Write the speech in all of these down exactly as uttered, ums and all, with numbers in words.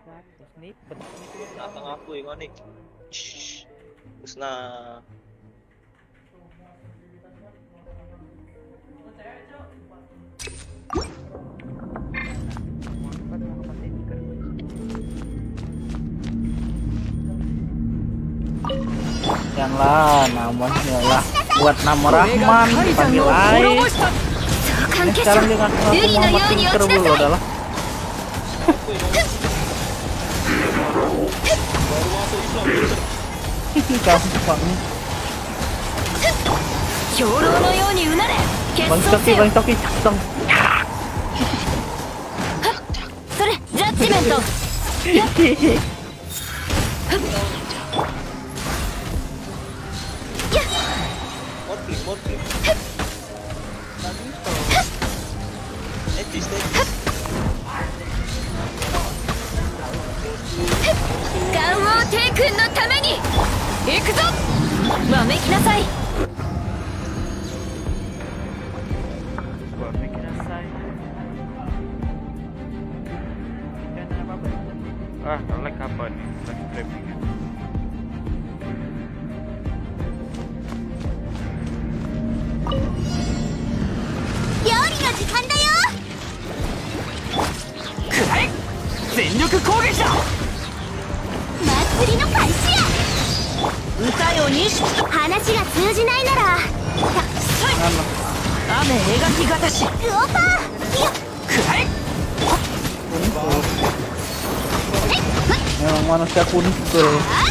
Nakang aku yung ano eh. Shhh. Tapos na. Janganlah namanya lah buat nama Rahman panggil Ai. Sekarang dia ngaku Muhammad Tinker dulu adalah. Gampang. Bang Toki, Bang Toki, dong. Sore, judgment. Morpling, morpling. Etis, etis. Ganwoo Tae-kunのために行くぞ。わめきなさい。 Ah, lag apa nih? Lag streaming. Yori no jikan da yo. Kurai! Zenryoku kougeiki da! Matsuri no kaishi ya! Uta yo nishiku. Hanashi ga tsuujinai nara. Ame egaki gatashi. Uopa! Kurai! Memang manusia kuntul.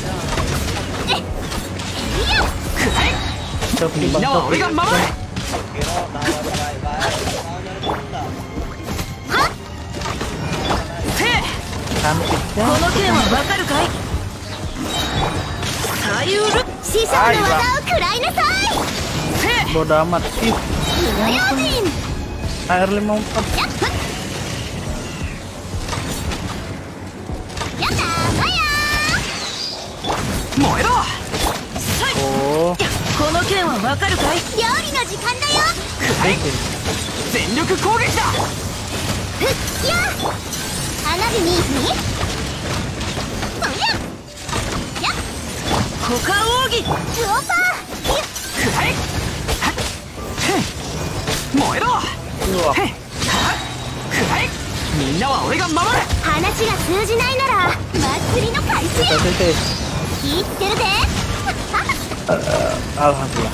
Toki, Bang Toki. Cantiknya. Bodoh amat sih. Air lima empat. Oh. この剣はわかるかい？料理の時間だよ。はい。全力攻撃だ。ふっや。花火にに。おや。や。股間奥義。ウオパー。はい。はっ。燃えろ。はい。はい。みんなは俺が守る。話が通じないなら祭りの開始や。聞いてるで。 Alhamdulillah.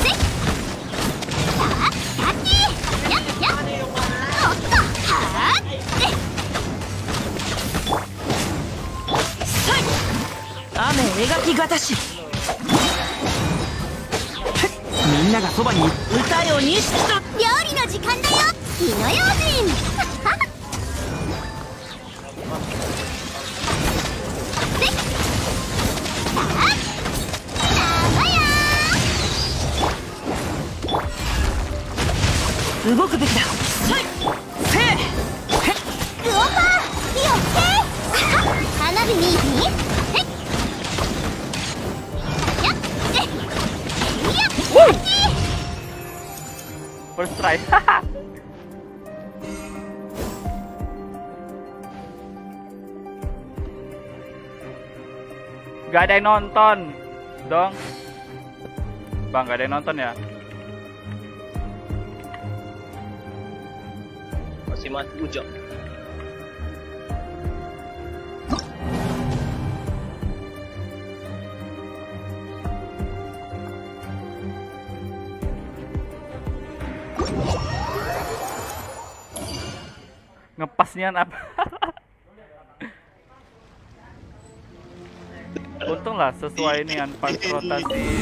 Ame egaki gatashi. Minna ga soba ni uta yo nishiki to. Ryori no jikan da yo. Inoyojin.動くべきだ。はい。せー。ウオパー。よって。花火にに。え。やっ。え。やっ。 First try. Gak ada yang nonton dong. Bang, gak ada yang nonton ya? Masih mati ujung. Ngepasnya apa? Untung lah sesuai ini pas rotasi.